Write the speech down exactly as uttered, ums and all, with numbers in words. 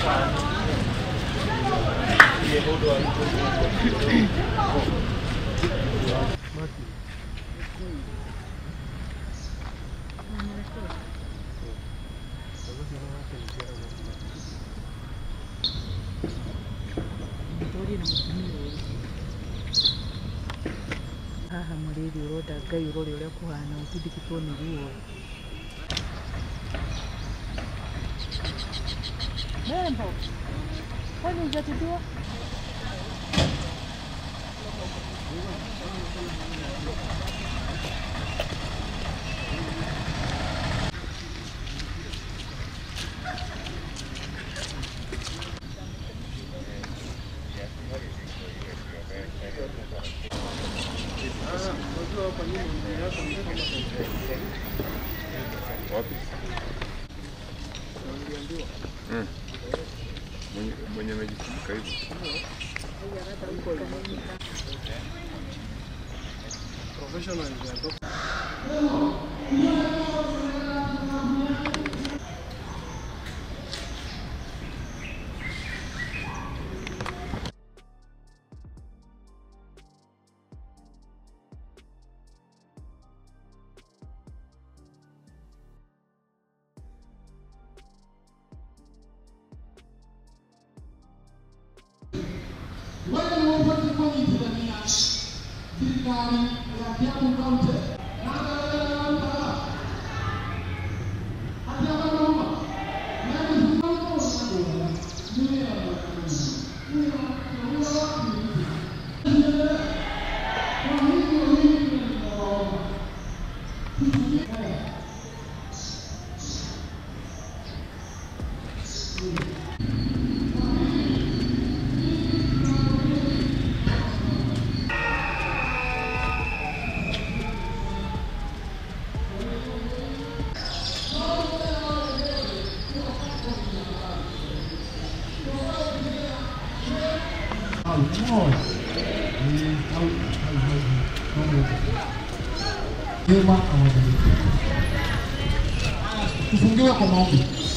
Haha muriri uroda ngai urori uria kuhana utindikitwo ni ruo Membo kwani hujatibiwa Wapi? Mm. Mwenye mwenye amejifunika hivi. Professional ndio. Wewe ni wapati kwa nini ndani ya serikali ya Kiambu County. Na na hata kama na ni kwa sababu ni ya Tufungiwe kwa maombi.